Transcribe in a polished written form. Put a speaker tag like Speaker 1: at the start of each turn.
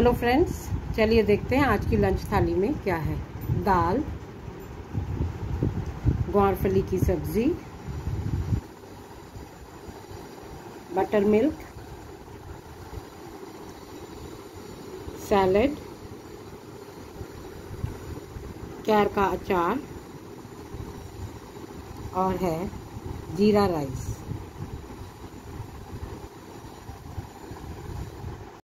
Speaker 1: Hello friends, चलिए देखते हैं आज की लंच थाली में क्या है। दाल, ग्वारफली की सब्जी, बटर मिल्क, सैलेड, कैर का अचार और है जीरा राइस।